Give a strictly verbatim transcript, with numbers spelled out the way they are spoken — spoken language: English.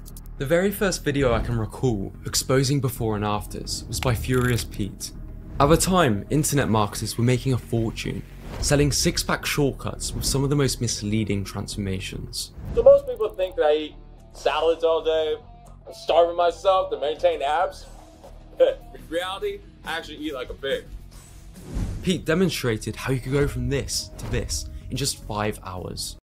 The very first video I can recall exposing before and afters was by Furious Pete. At the time, internet marketers were making a fortune, selling six-pack shortcuts with some of the most misleading transformations. So most people think that I eat salads all day, I'm starving myself to maintain abs. In reality, I actually eat like a pig. Pete demonstrated how you could go from this to this in just five hours.